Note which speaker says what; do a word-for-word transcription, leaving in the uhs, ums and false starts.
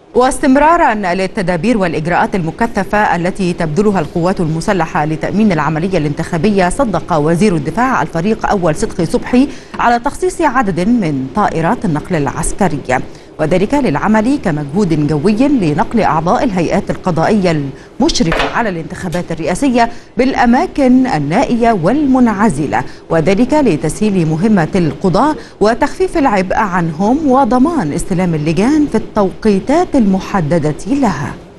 Speaker 1: واستمرارا للتدابير والإجراءات المكثفة التي تبذلها القوات المسلحة لتأمين العملية الانتخابية، صدق وزير الدفاع الفريق أول صدقي صبحي على تخصيص عدد من طائرات النقل العسكرية، وذلك للعمل كمجهود جوي لنقل أعضاء الهيئات القضائية المشرفة على الانتخابات الرئاسية بالأماكن النائية والمنعزلة، وذلك لتسهيل مهمة القضاة وتخفيف العبء عنهم وضمان استلام اللجان في التوقيتات المحددة لها.